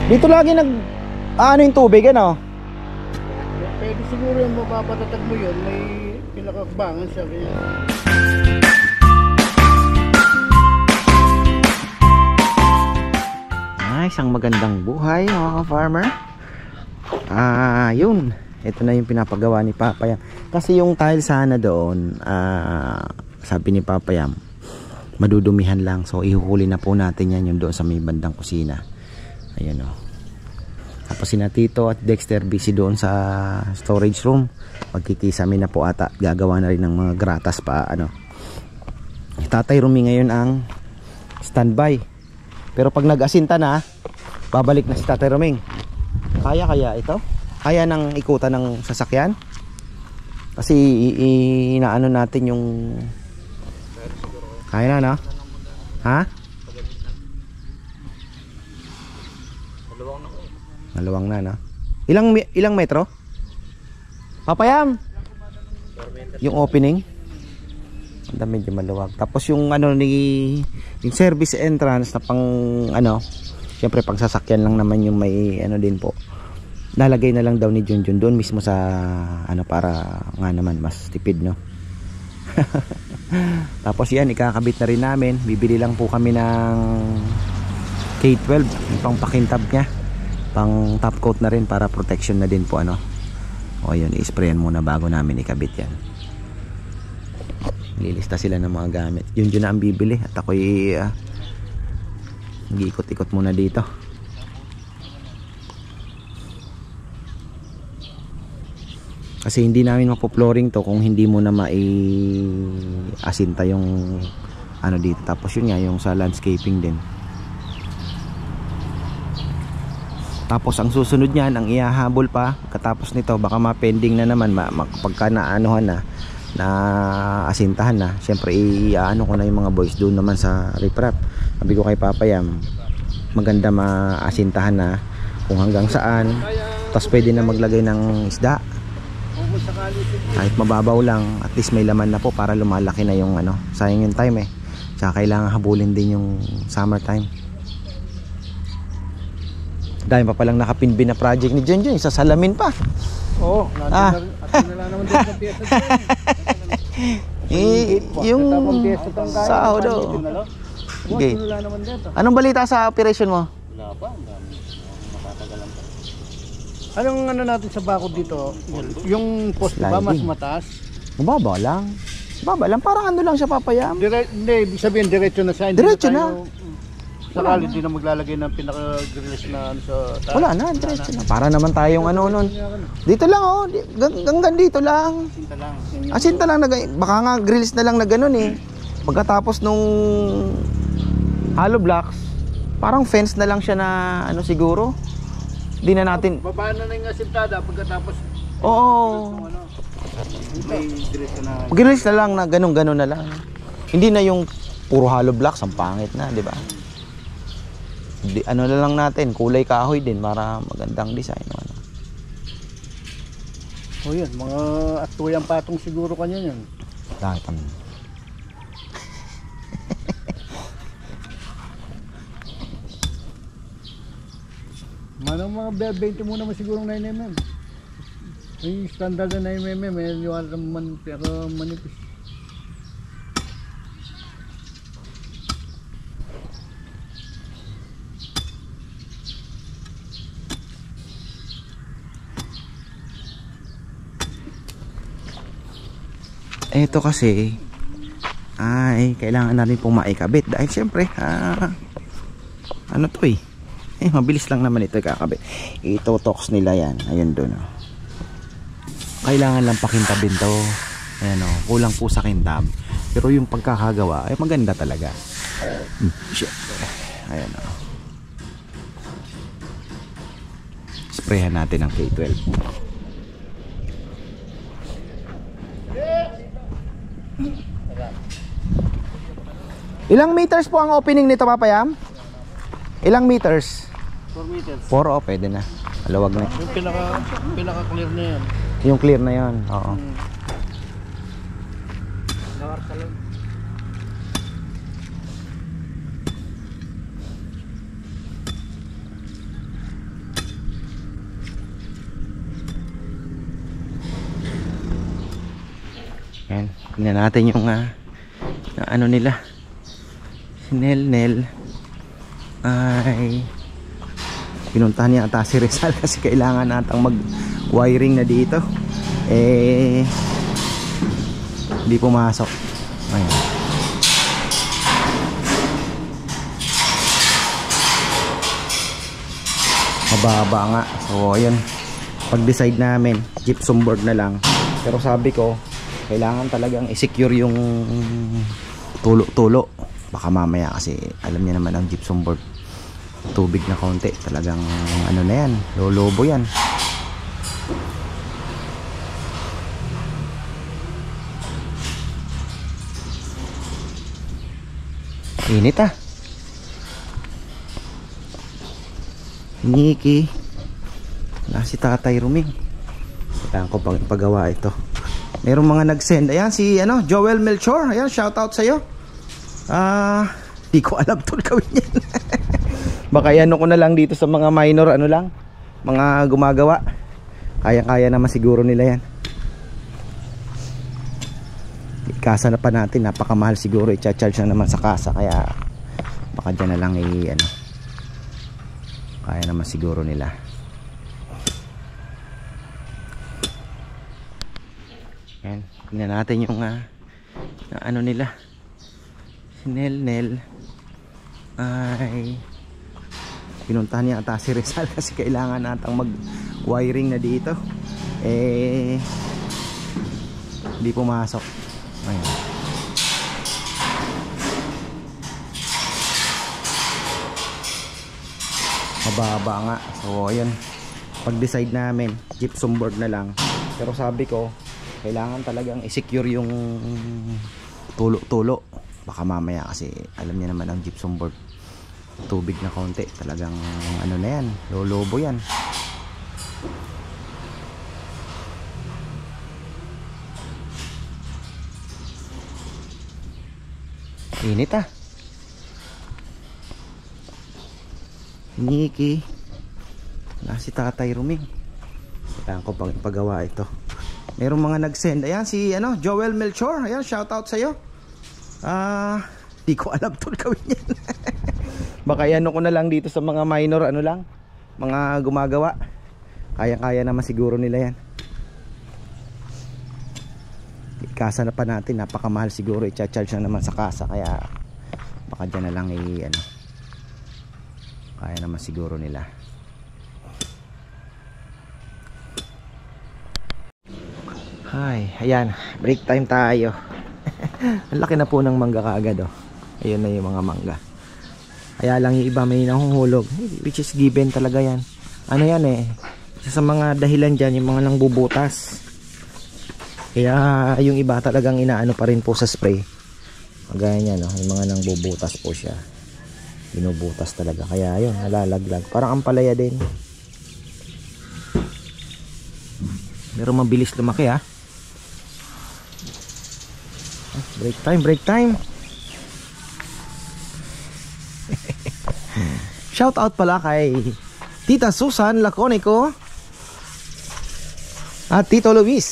Dito lagi nag ano yung tubig ano? Pwede siguro yung mapapatatag mo yun, may pinakakbangan siya kaya. Isang magandang buhay mga ka-farmer. Yun. Ito na yung pinapagawa ni Papayam. Kasi yung tile sana doon, sabi ni Papayam, madudumihan lang. So ihuhuli na po natin yan yung doon sa may bandang kusina. Ayan o. Tapos sina Tito at Dexter busy doon sa storage room. Magkikisami na po ata. Gagawa na rin ng mga gratas pa ano. Tatay Rumi ngayon ang standby. Pero pag nag-asinta na, babalik na si Tatay Roming. Kaya ito? Kaya nang ikutan ng sasakyan? Kasi inaano natin yung kaya na, no? Ha? Maluwang na, no? Ilang metro? Papayam? Yung opening? Ang medyo maluwag. Tapos yung ano yung service entrance na pang ano, syempre pang sasakyan lang naman yung may ano din po. Lalagay na lang daw ni Junjun doon mismo sa ano para nga naman mas tipid, no? Tapos yan ikakabit na rin namin. Bibili lang po kami ng K12 yung pang pakintab niya. Pang top coat na rin para protection na din po ano. O yun, i-sprayan muna bago namin ikabit yan. Lilista sila ng mga gamit. Yun na ang bibili. At ako'y nag-iikot-ikot muna dito. Kasi hindi namin mapo-flooring to kung hindi mo na mai-asinta yung ano dito. Tapos yun nga yung sa landscaping din. Tapos ang susunod niyan, ang ihahabol pa katapos nito, baka ma-pending na naman pagka naanuhan na asintahan na. Siyempre iaano ko na yung mga boys doon naman sa riprap. Sabi ko kay Papayam, maganda maasintahan na kung hanggang saan. Tapos pwede na maglagay ng isda. Kahit mababaw lang, at least may laman na po para lumalaki na yung ano. Sayang yung time eh. Tsaka kailangan habulin din yung summertime. Dahil pa palang nakapinbin na project ni Junjun, isa salamin pa. Oo, nila naman din sa piyesa yung sahod do. Okay. Anong balita sa operation mo? Wala pa, makatagalan pa. Anong ano natin sa bakod dito? Yung post ba mas mataas? Mababa lang. Mababa lang, parang ano lang siya Papayam. Hindi, ibig sabihin diretso na sa diretso na. Sakali hindi na maglalagay ng pinaka-grills na ano sa taas. Wala na, diretso na. Para naman tayong ano nun. Dito lang oh, hanggang dito lang. Asinta lang. Asinta lang, baka nga grills na lang na ganun eh. Pagkatapos nung hollow blocks, parang fence na lang siya na ano siguro. Di na natin. Babaan na yung asintada pagkatapos. Oo. May grills na. Grills na lang na ganun-ganun na lang. Hindi na yung puro hollow blocks, ang pangit na, di ba? Ano na lang natin, kulay kahoy din para magandang design ano. O yun, mga atuyang patong siguro kanya yan. Bakit ang manang mga 20 muna mo sigurong 9mm. Yung standard na 9mm, may liwan naman pero manipis. Ito kasi ay kailangan na rin pong maikabit dahil syempre ano to mabilis lang naman ito ikakabit. Ito-tox nila yan. Ayun doon oh. Kailangan lang pakintabin to. Ayan oh, kulang po sa kintab. Pero yung pagkakagawa ay maganda talaga. Syempre. Ayan oh. Sprayhan natin ang K12. Ilang meters po ang opening nito Papayam? Ilang meters? 4 meters. 4 oh, pwede na. Malawag na. Yung pinaka-clear na yan. Yung clear na yan, oo. Tingnan natin yung ano nila. Si Nel ay pinuntahan niya ata si Rizal kasi kailangan natang mag wiring na dito. Hindi pumasok. Ayan. Mababa nga. So ayun, pag-decide namin gypsum board na lang. Pero sabi ko kailangan talagang i-secure yung tulo. Baka mamaya kasi alam niya naman ang gypsum board, tubig na konti talagang ano na yan, lolobo yan. Init Niki. Wala si Tatay Ruming. Kailangan ko pagawa ito. Merong mga nag-send. Ayan si Joel Melchor. Ayan, shoutout sa'yo. Di ko alam to gawin yan. Baka ko na lang dito sa mga minor lang, mga gumagawa. Kaya naman siguro nila yan. Kasa na pa natin, napakamahal siguro, i-charge na naman sa kasa. Kaya baka dyan na lang kaya naman siguro nila. Yan, tingnan natin yung ano nila. Si Nel ay pinuntahan niya ata si Rizal kasi kailangan natang mag wiring na dito. Hindi pumasok. Ayan. Mababa nga. So ayun, pag-decide namin gypsum board na lang. Pero sabi ko kailangan talagang i-secure yung tulo. Baka mamaya kasi alam niya naman ang gypsum board, tubig na konti talagang ano na yan, lolobo yan. Init Niki. Wala si Tatay Ruming. Kailangan ko pagawa ito. Merong mga nag-send. Ayan si Joel Melchor. Ayan, shoutout sa'yo. Di ko alam to gawin yan. Baka ko na lang dito sa mga minor lang, mga gumagawa. Kaya naman siguro nila yan. Kasa na pa natin, napakamahal siguro, i-charge na naman sa kasa. Kaya baka dyan na lang kaya naman siguro nila. Hi, ayan, break time tayo. Ang laki na po ng mangga kaagad Ayun na yung mga mangga. Kaya lang yung iba may nahuhulog, which is given talaga yan. Ano yan isa sa mga dahilan dyan, yung mga nang bubutas. Kaya yung iba talagang inaano pa rin po sa spray. Kagaya niya yung mga nang bubutas po siya. Binubutas talaga. Kaya yun, nalalaglag. Parang ampalaya din. Pero mabilis lumaki Break time. Shout out pala kay Tita Susan Laconico at Tito Luis.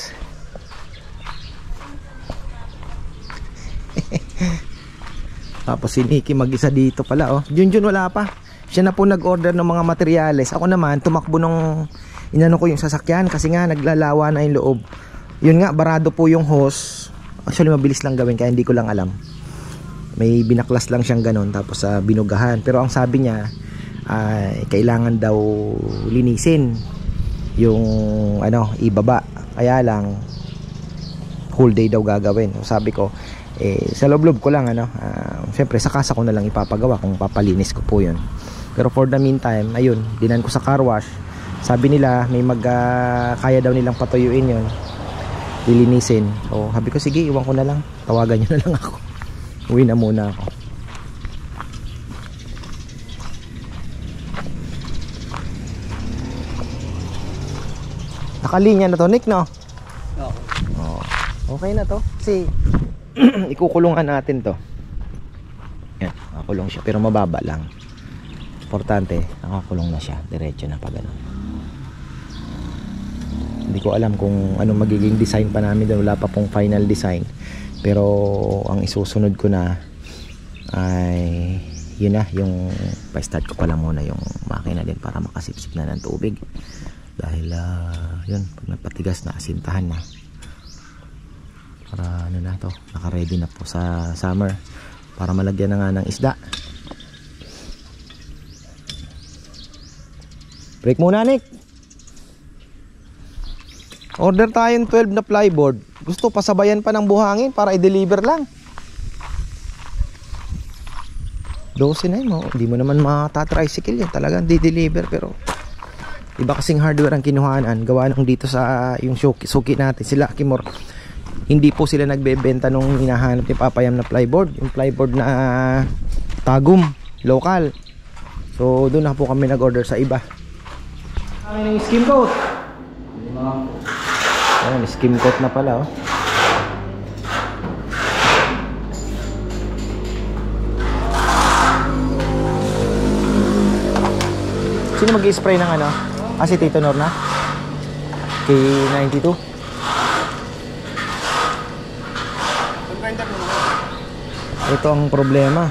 Tapos si Nikki mag-isa dito pala Junjun wala pa. Siya na po nag-order ng mga materyales. Ako naman tumakbo nung inano ko yung sasakyan kasi nga naglalawa na yung loob. Yun nga, barado po yung hose. Actually mabilis lang gawin kaya hindi ko lang alam. May binaklas lang siyang ganun tapos binugahan. Pero ang sabi niya kailangan daw linisin yung ibaba. Kaya lang whole day daw gagawin. Sabi ko sa loob-loob ko lang syempre sa kasa ko na lang ipapagawa kung papalinis ko po yun. Pero for the meantime ayun, dinan ko sa car wash. Sabi nila may kaya daw nilang patuyuin yun, lilinisin. So sabi ko sige, iwan ko na lang, tawagan nyo na lang ako, uwi na muna ako. Nakalinya na to Nick okay na to kasi ikukulungan natin to. Yan, nakakulong siya pero mababa lang. Importante, nakakulong na siya. Diretso na pa ganun. Hindi ko alam kung ano magiging design pa namin doon. Wala pa pong final design. Pero ang isusunod ko na ay yun na, yung pa-start ko pala muna yung makina din para makasipsip na ng tubig. Dahil yun, pag napatigas na, asintahan na. Para ano na to, naka-ready na po sa summer. Para malagyan na nga ng isda. Break muna, Nick. Order tayong 12 na plyboard. Gusto pasabayan pa ng buhangin para i-deliver lang. 12 na yun, hindi mo naman mata-tricycle yan. Talagang di-deliver, pero iba kasing hardware ang kinuhanan. Gawa nung dito sa yung suki natin, sila Kimor. Hindi po sila nagbebenta nung hinahanap ni Papayam na plyboard. Yung plyboard na Tagum, local. So doon na po kami nag-order sa iba. Ang skim coat. Ayan, skim coat na pala, oh. Sino mag-i-spray ng ano? Si Tito Norna? K92? Ito ang problema.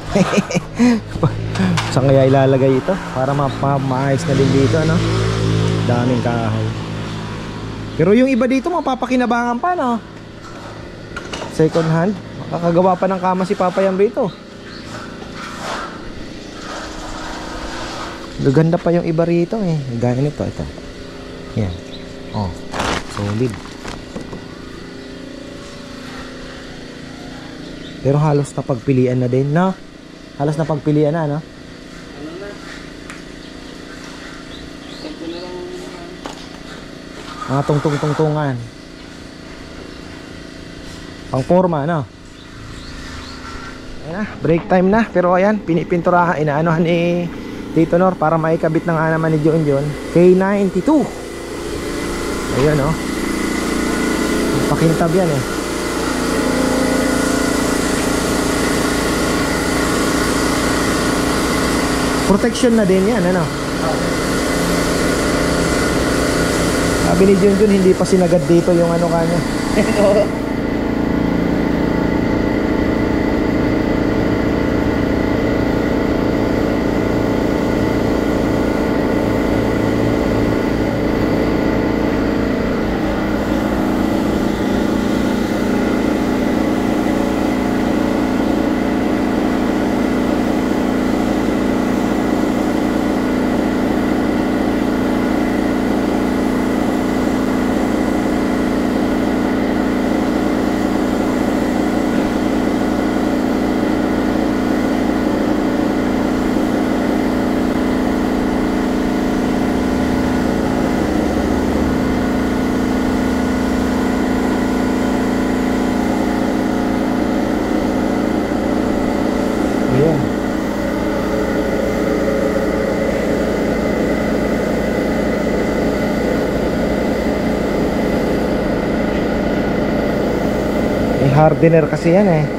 Saan kaya ilalagay ito? Para maayos na din dito, ano? Daming kahoy. Pero yung iba dito mapapakinabangan pa, no? Second hand. Makakagawa pa ng kama si Papayam rito. Gaganda pa yung iba rito eh. Gaya nito, ito. Yan. Oh, solid. Pero halos na pagpilian na din, no? Halos na pagpilian na, no? Mga tungtungan. Pang forma, no? Ayan na, break time na. Pero ayan, pinipinturahan, inaanohan ni Tito Nor para maikabit na nga naman ni John K92. Ayan, oh. Pakintab yan eh. Protection na din yan, ano? Sabi ni John, hindi pa sinagad dito yung ano kanya. Hardener kasi yan eh.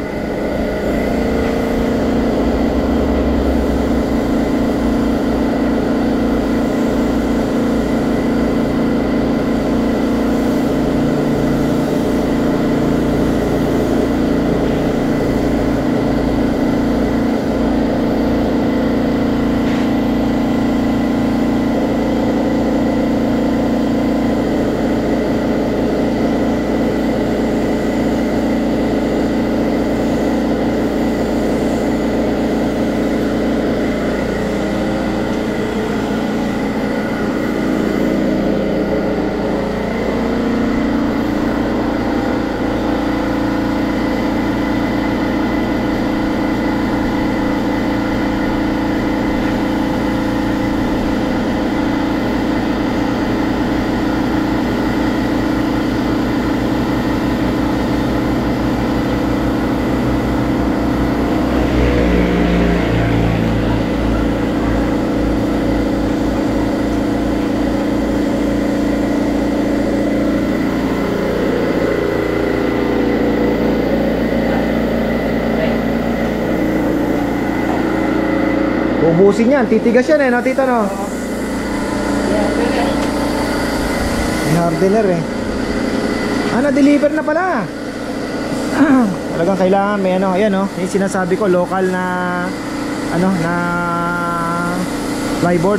Ubusin yan, titigas yan eh, no, tito, no? May hardener eh. Na-deliver na pala. Talagang kailangan may ano, ayan oh, yung sinasabi ko, local na ano, na plyboard.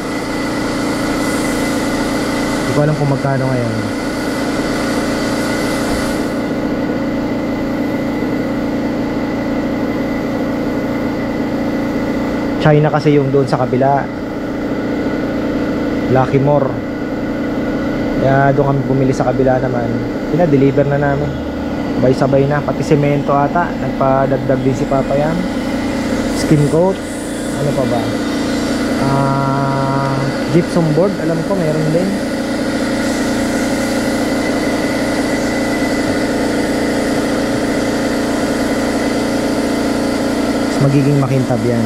Hindi ko alam kung magkano ngayon. China kasi yung doon sa kabila, Luckymore. Kaya doon kami bumili sa kabila naman. Pina-deliver na namin. Sabay-sabay na. Pati semento ata. Nagpadagdag din si Papa yan. Skin coat. Ano pa ba? Gypsum board. Alam ko meron din. Mas magiging makintab yan.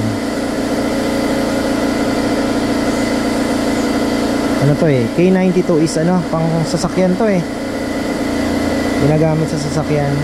Ano to eh, K92 is ano, pang sasakyan to eh. Ginagamit sa sasakyan.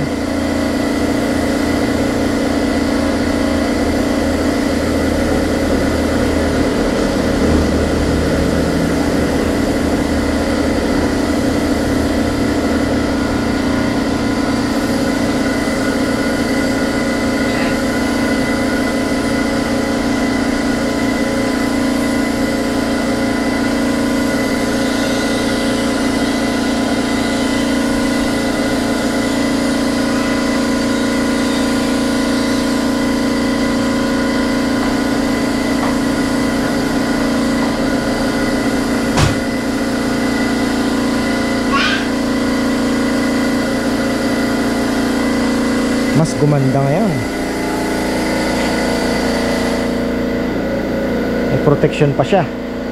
Mas gumanda ngayon. May protection pa siya.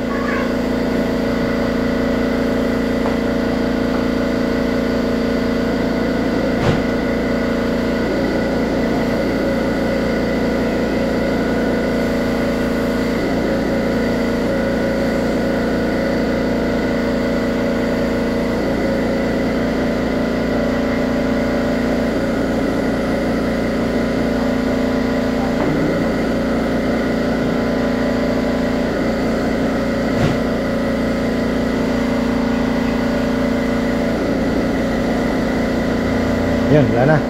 Yan, wala na.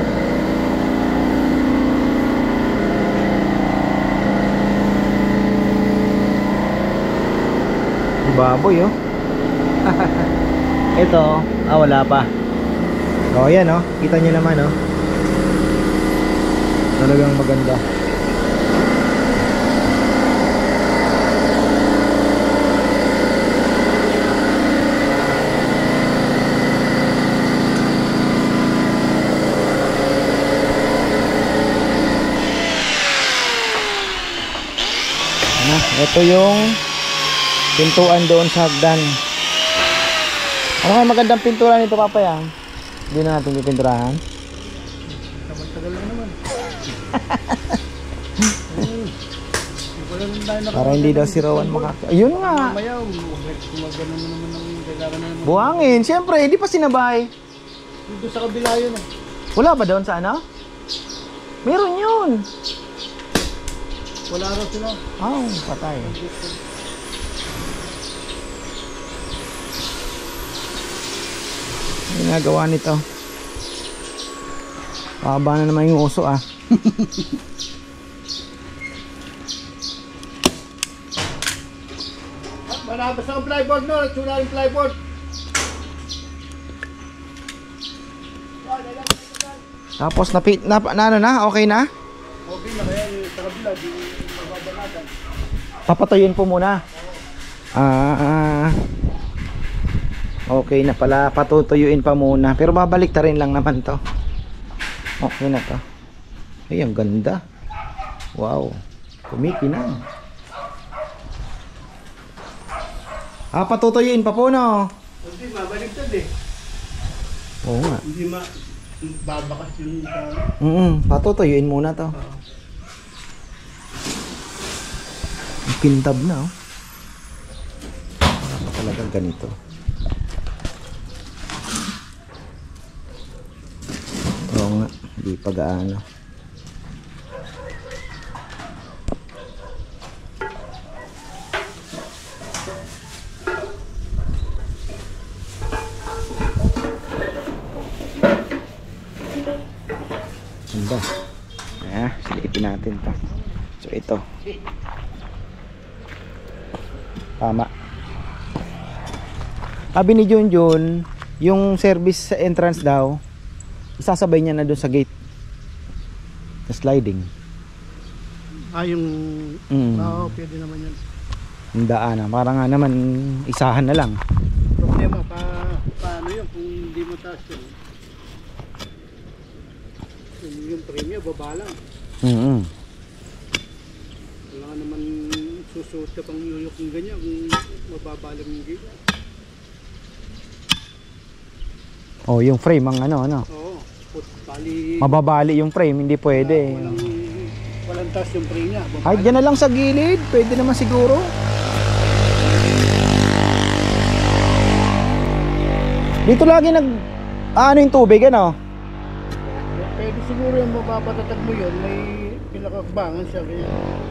Baboy oh. Ito, wala pa. Oh, yan oh. Kita nyo naman oh. Talagang maganda. Ito yung pintuan doon sa hagdan. Ano nga magandang pintura nito, Papa yan? Hindi na natin pipinturahan. Tagal lang naman. Para hindi daw si Rowan makaka... Ayun nga. Buhangin. Siyempre, hindi pa sinabay. Dito sa kabila yun eh. Wala ba doon sa ano? Meron yun. Wala raw sila. Patay. Ginagawa nito. Pahaba na naman yung uso Manabas ang plyboard no, nagsula yung plyboard. Tapos ano na? Okay na? Okay na kaya sa kabila di mababanatan. Papatuyuin po muna. Okay na pala, patutuyuin pa muna. Pero babalik ta rin lang naman to. Okay na to. Ay, ang ganda. Wow. Kumikinang. Patutuyuin pa po no? Hindi, mabaliktad eh. Oo nga. Hindi babakas yung patutuyuin muna to. Kintab na oh. Wala pa talagang ganito. Oo nga, hindi pa gaano. Ganda. Silipin natin to. So ito. Tama. Sabi ni Junjun, yung service sa entrance daw, isasabay niya na doon sa gate. Sa sliding. Yung... Oo, pwede naman yan. Yung daan. Para nga naman, isahan na lang. Problema, paano yun kung hindi mo taas yun? Yung premium, baba lang. Wala naman susuot ka pang yuyok ng ganyan kung mababa lang yung gate. Oh, yung frame ang ano. Oo, bali... Mababali yung frame, hindi pwede. Walang taas yung frame niya. Ay, dyan na lang sa gilid. Pwede naman siguro. Dito lagi ano yung tubig, ano? Pwede siguro yung mapapatatag mo yun. May pinakakbangan siya. Kaya...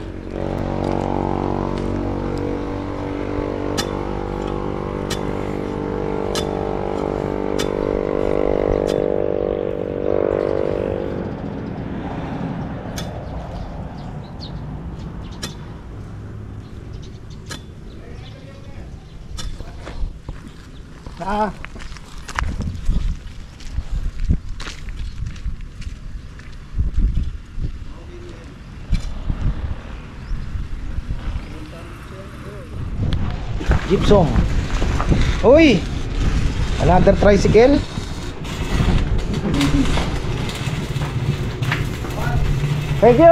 Gypsum. Uy! Another tricycle. Thank you.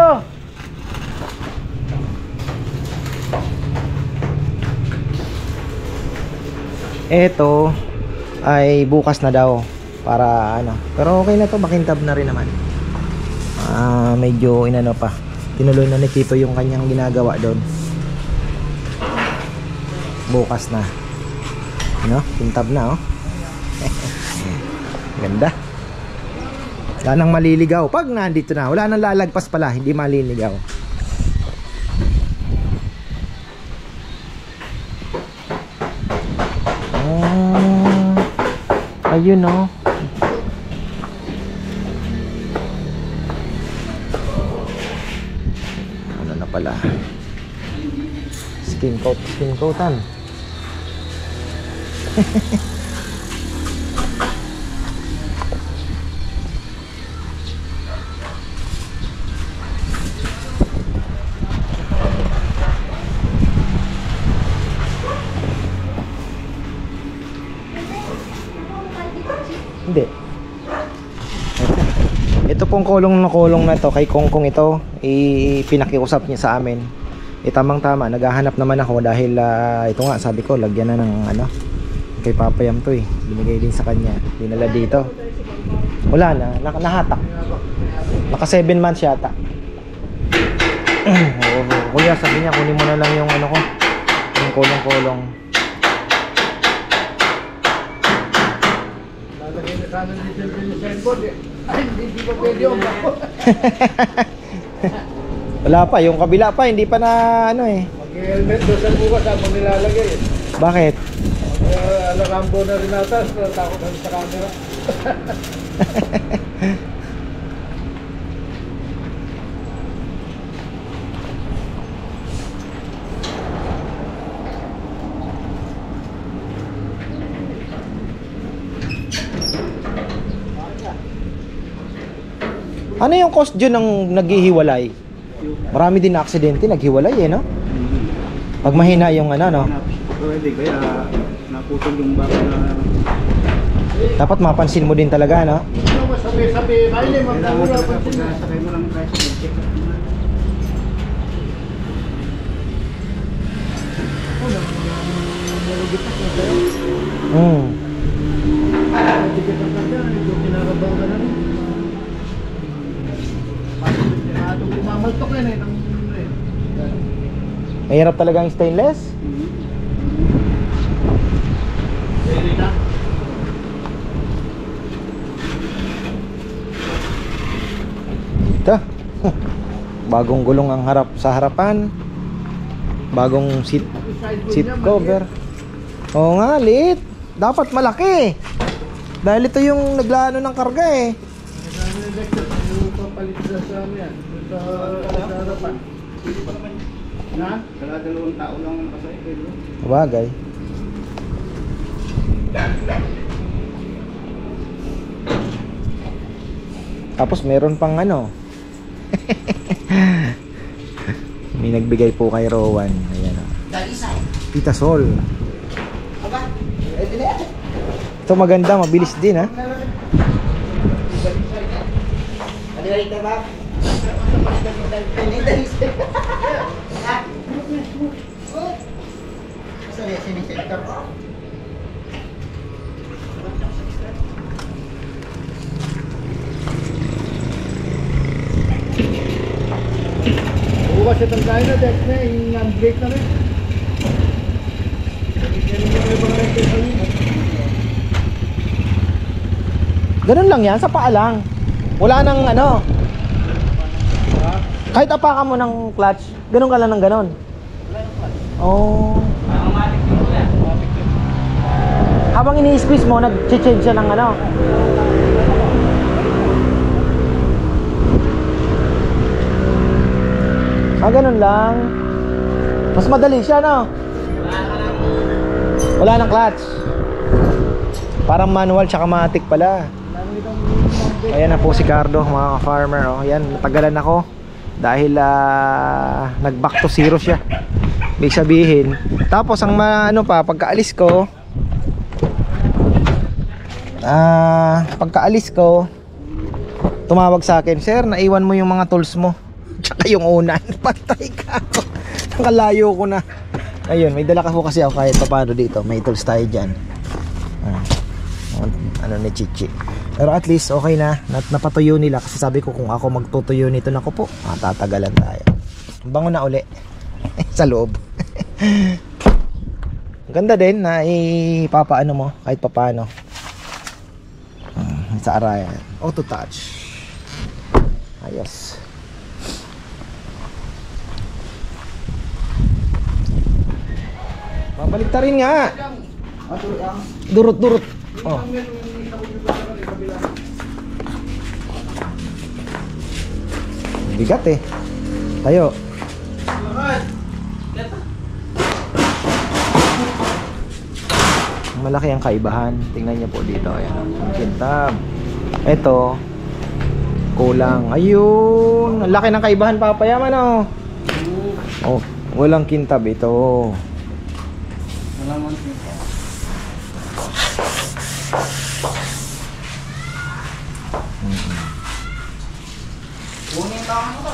Ito ay bukas na daw para ano. Pero okay na to, makintab na rin naman. Medyo inano pa. Tinuloy na ni Tito yung kanyang ginagawa doon. Bukas na. Ano? Kintab na, oh. Ganda. Wala nang maliligaw. Pag nandito na, wala nang lalagpas pala, hindi maliligaw. Ayun, oh. Ano na pala? Skin coatan. Hindi. Ito pong kulong na to, kay Kongkong ito, pinakiusap niya sa amin. Tamang tama, naghahanap naman ako dahil ito nga, sabi ko, lagyan na ng ano, kay Papayam to eh. Binigay din sa kanya, dinala dito. Wala na, nahatak. Naka 7 months yata. Kuya, sabi niya, kunin mo na lang yung ano ko, yung kulong-kulong. Lalagay na sana dito yung signboard eh. Ay, hindi pa pwede yung wala pa, yung kabila pa, hindi pa na ano eh. Mag-helmet doon sa bukas habang nilalagay eh. Bakit? Alakambo na rin natas, takot na sa camera. Ano yung cost dyan ng naghihiwalay? Marami din na aksidente, naghiwalay eh, no? Pag mahina yung ano, no? Pwede, kaya naputol yung baka na... Dapat mapansin mo din talaga, no? Sabi-sabi, kaya magkakula pansin na. Sakay mo lang price, check up mo na. Nalugit na kung sa'yo. Nalugit ang kanya, ito kinarabang ka na rin. Itong kumamaltok yan eh. Mahirap talaga ang stainless? Ito. Bagong gulong ang harap sa harapan. Bagong seat cover. Oo nga, liit. Dapat malaki. Dahil ito yung naglaano ng karga eh. palit sa ano yan. Sa harapan. Na? Kala 2 tao lang nakasakay. Bagay. Tapos meron pang ano. May nagbigay po kay Rowan. Ayan o. Tita Sol. Ito maganda, mabilis din ha. Bukas itong tayo na, Dex na, yung break na rin. Ganun lang yan, sa paa lang. Wala nang ano. Kahit apakan mo ng clutch, ganun ka lang ng ganun. Oh. Habang ini-squeeze mo, nag-change siya ng ano. Ganun lang. Mas madali siya, no? Wala nang clutch. Parang manual tsaka matic pala. Ayan na po si Cardo, mga ka-farmer. Oh. Ayan, natagalan ako dahil nag-back to zero siya. Ibig sabihin. Tapos ang ano pa, pagkaalis ko, tumawag sa akin, "Sir, naiwan mo yung mga tools mo." Tsaka yung unan. Patay ka ako. Nakalayo ko na. Ayun, may dala ka po kasi ako kahit paano dito. May tools tayo dyan. Ano ni Chichi. Pero at least okay na. Napatuyo nila. Kasi sabi ko kung ako magtutuyo nito, naku po, tatagalan tayo. Bango na uli. Sa loob. Ganda din na ipapaano mo kahit papaano. Sa arayan. Auto touch. Ayos. Babalik ta rin nga. Durot-durot. Oh. Bigat eh. Tayo. Malaki ang kaibahan. Tingnan niyo po dito. Ayan. Ang kintab. Ito. Kulang. Ayun. Ang laki ng kaibahan, papayaman oh. Oh. Walang kintab ito. Walang kintab. Kunin lang mo to.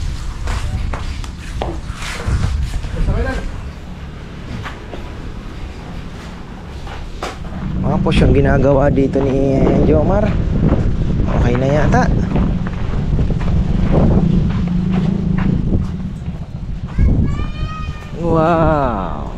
Mga po siyang ginagawa dito ni Jomar. Okay na yata. Wow.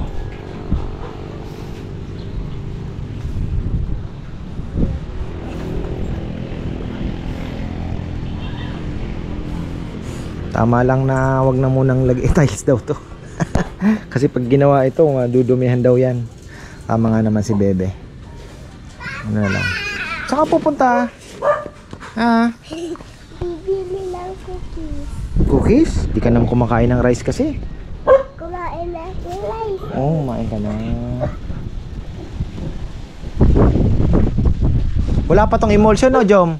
Tama lang na wag na munang lagay tiles daw to. Kasi pag ginawa ito, dudumihan daw yan. Tama nga naman si Bebe. Ano na lang. Saan ka pupunta? Ha? Bibili lang cookies. Cookies? Di ka naman kumakain ng rice kasi. Kumain na si rice. Oo, kumain ka na. Wala pa tong emulsion, no, Jom?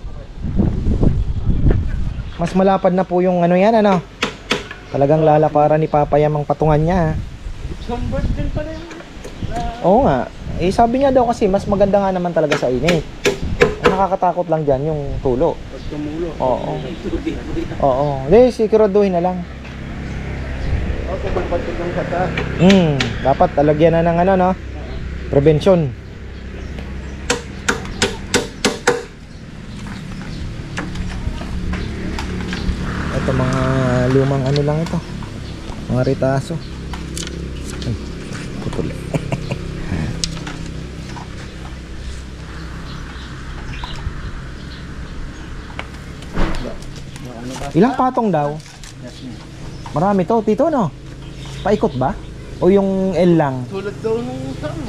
Mas malapad na po yung ano yan, ano? Talagang lalakaran ni Papa Yam ang patungan niya. Sunburst din pala yun. Oo nga. Eh sabi niya daw kasi mas maganda nga naman talaga sa init. Ang nakakatakot lang dyan yung tulo. Pag tumulo. Oo. Oo. Hindi, siguraduhin na lang. Kung magpatik ng kata. Dapat talagyan na ng ano, no? Prevention. Ito mga lumang ano lang ito. Mga ritaso. Ay, putol. Ilang patong daw? Marami to, tito, no? Paikot ba? O yung L lang? Tulad daw nung saan.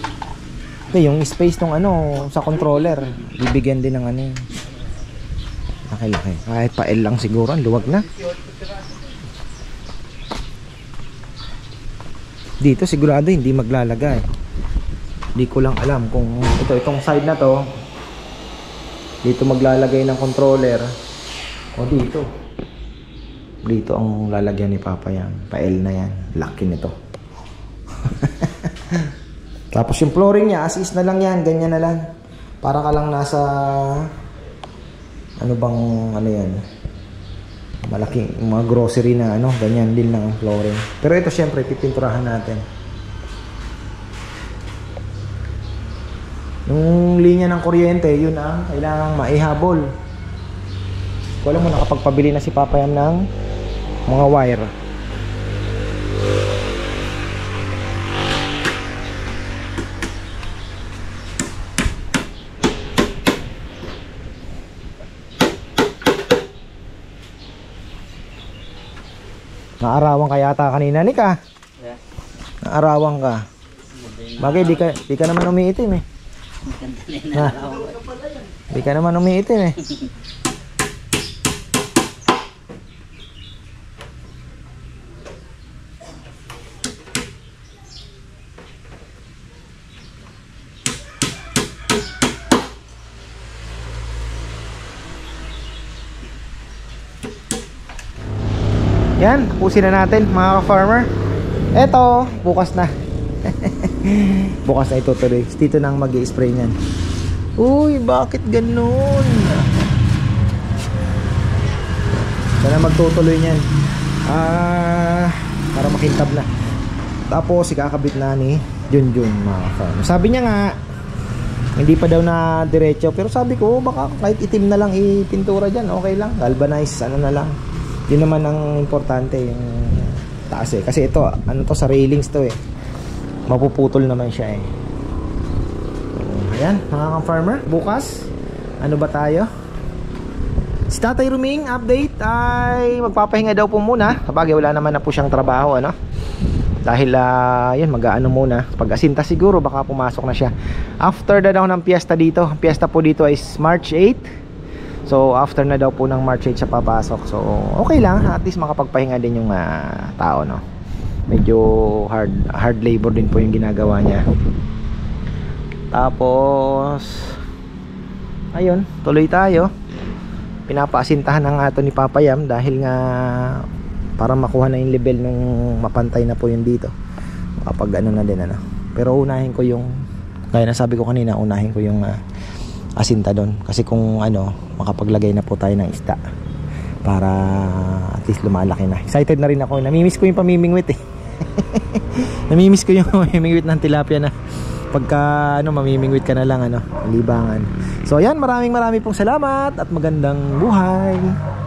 Ito yung space ng ano sa controller. Bibigyan din ng ano. Laki-laki. Kahit pa L lang siguro, luwag na. Dito sigurado hindi maglalagay. Hindi ko lang alam kung itong side na to dito maglalagay ng controller o dito. Dito ang lalagyan ni Papa yan. Pa L na yan. Laki nito. Tapos yung flooring niya, as is na lang yan. Ganyan na lang. Para ka lang nasa ano bang ano yan, malaking mga grocery na ano, ganyan din lang ang flooring. Pero ito syempre pipinturahan natin. Yung linya ng kuryente, yun ang kailangang maihabol. Kung alam mo, nakapagpabili na si Papa yan ng mga wire. Naarawan ka yata kanina, Nika. Yeah. Naarawan ka. Bagay, di ka naman umiitim eh. Ha? Di ka naman umiitim eh. Yan, tapusin na natin mga ka-farmer. Eto, bukas na. Bukas na itutuloy. Dito nang mag-i-spray niyan. Uy, bakit ganun? Sana magtutuloy niyan. Para makintab na. Tapos ikakabit na ni Junjun mga ka-farmer. Sabi niya nga hindi pa daw na diretso, pero sabi ko baka kahit itim na lang ipintura diyan, okay lang. Galvanize ano na lang. Yun naman ang importante, yung taas eh. Kasi ito, ano to, sa railings to eh. Mapuputol naman siya eh. So, ayan, mga ka-farmer. Bukas, ano ba tayo? Si Tatay Ruming, update ay magpapahinga daw po muna. Sabagay, wala naman na po siyang trabaho, ano? Dahil, yun, mag-aano muna. Pag-asinta siguro, baka pumasok na siya. After na daw ng piyesta dito. Ang piyesta po dito is March 8. So after na daw po ng March 8 siya papasok. So okay lang, at least makapagpahinga din yung tao, no. Medyo hard labor din po yung ginagawa niya. Tapos ayun, tuloy tayo. Pinapaasintahan ng ato ni Papa Yam dahil nga para makuha na yung level nung mapantay na po yun dito. Kapag ano na din ano. Pero unahin ko yung, gaya na sabi ko kanina, unahin ko yung asinta doon, kasi kung ano, makapaglagay na po tayo ng isda para at least lumalaki na. Excited na rin ako, namimiss ko yung pamimingwit eh. Namimiss ko yung pamimingwit ng tilapia na pagka ano, mamimingwit ka na lang ano, libangan. So ayan, maraming pong salamat at magandang buhay.